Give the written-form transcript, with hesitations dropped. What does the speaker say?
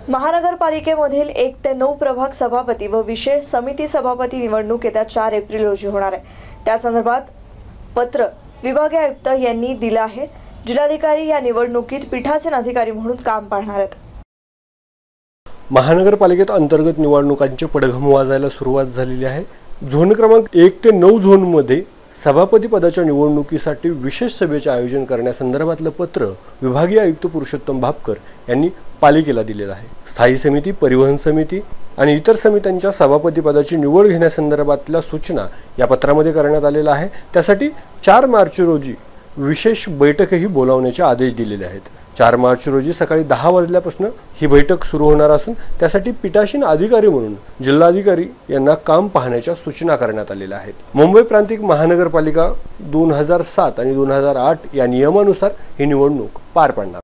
महानगरपालिकेमधील 1 ते 9 प्रभाग सभापती व विशेष समिती सभापती निवडणूक येत्या 4 एप्रिल रोजी होणार आहे। त्या संदर्भात पत्र विभागीय आयुक्त यांनी दिले आहे। जिल्हाधिकारी या निवडणुकीत पीठासीन अधिकारी म्हणून काम पाहणार आहेत। महानगरपालिकेत अंतर्गत निवडणुकांचे पडघम वाजायला सुरुवात झालेली आहे। झोन क्रमांक 1 ते 9 झोनमध्ये सभापती पदाच्या निवडणुकीसाठी विशेष सभेचे आयोजन करण्यासंदर्भातलं पत्र विभागीय आयुक्त पुरुषोत्तम भापकर यांनी पालिकेला दिलेलं आहे। स्थायी समिती, परिवहन समिती आणि इतर समित्यांच्या सभापती पदाची निवड घेण्यासंदर्भातल्या सूचना या पत्रामध्ये करण्यात आलेल्या आहे। त्यासाठी 4 मार्च रोजी विशेष बैठकही बोलावण्याचे आदेश दिलेले आहेत। 4 मार्च रोजी सकाळी 10 वाजल्यापासून ही बैठक सुरू होणार असून त्यासाठी पीठासीन अधिकारी म्हणून जिल्हाधिकारी यांना काम पाहण्याच्या सूचना करण्यात आलेल्या आहेत। मुंबई प्रांतिक महानगरपालिका 2007 आणि 2008 या नियमानुसार ही निवडणूक पार पडणार।